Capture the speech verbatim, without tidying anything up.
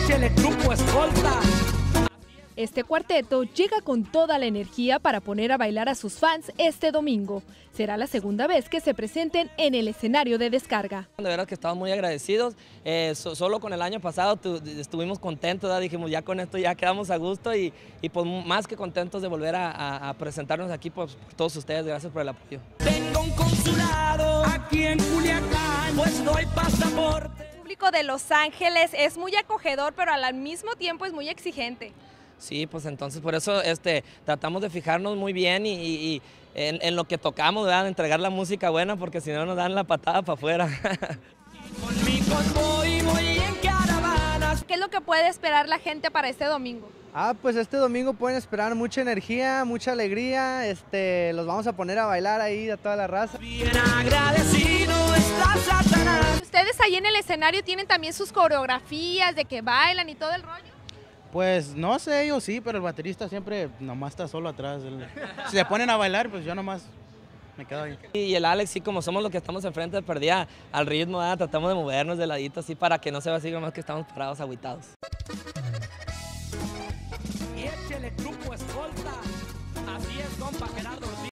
échele grupo escolta. Este cuarteto llega con toda la energía para poner a bailar a sus fans este domingo. Será la segunda vez que se presenten en el escenario de Descarga. De verdad que estamos muy agradecidos, eh, so, solo con el año pasado tu, estuvimos contentos, ¿verdad? Dijimos ya con esto ya quedamos a gusto y, y pues más que contentos de volver a, a, a presentarnos aquí pues, por todos ustedes, gracias por el apoyo. Tengo un consulado aquí en Culiacán, pues doy pasaporte. El público de Los Ángeles es muy acogedor, pero al mismo tiempo es muy exigente. Sí, pues entonces por eso este, tratamos de fijarnos muy bien y, y, y en, en lo que tocamos, ¿verdad? Entregar la música buena porque si no nos dan la patada para afuera. Con mi convoy voy en caravanas. ¿Qué es lo que puede esperar la gente para este domingo? Ah, pues este domingo pueden esperar mucha energía, mucha alegría, este, los vamos a poner a bailar ahí a toda la raza. Bien agradecido está Satanás. ¿Ustedes ahí en el escenario tienen también sus coreografías de que bailan y todo el rollo? Pues no sé, ellos sí, pero el baterista siempre nomás está solo atrás. Él, si se ponen a bailar, pues yo nomás me quedo ahí. Y el Alex, sí, como somos los que estamos enfrente, perdía al ritmo, ¿verdad? Tratamos de movernos de ladito así para que no se vea así más que estamos parados, agüitados. Y échele grupo escolta. Así es, compa Gerardo.